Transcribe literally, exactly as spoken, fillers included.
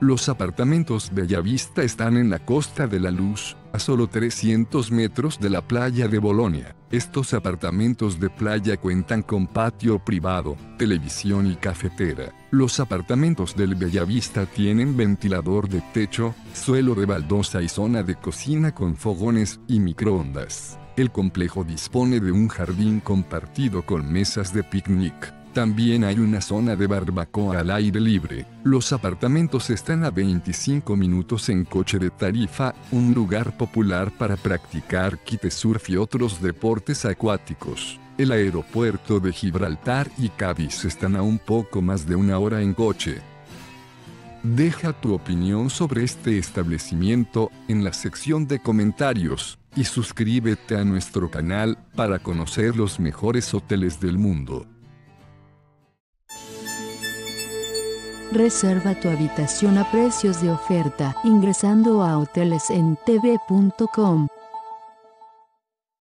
Los apartamentos Bellavista están en la Costa de la Luz, a solo trescientos metros de la playa de Bolonia. Estos apartamentos de playa cuentan con patio privado, televisión y cafetera. Los apartamentos del Bellavista tienen ventilador de techo, suelo de baldosa y zona de cocina con fogones y microondas. El complejo dispone de un jardín compartido con mesas de picnic. También hay una zona de barbacoa al aire libre. Los apartamentos están a veinticinco minutos en coche de Tarifa, un lugar popular para practicar kitesurf y otros deportes acuáticos. El aeropuerto de Gibraltar y Cádiz están a un poco más de una hora en coche. Deja tu opinión sobre este establecimiento en la sección de comentarios y suscríbete a nuestro canal para conocer los mejores hoteles del mundo. Reserva tu habitación a precios de oferta ingresando a hoteles en t v punto com.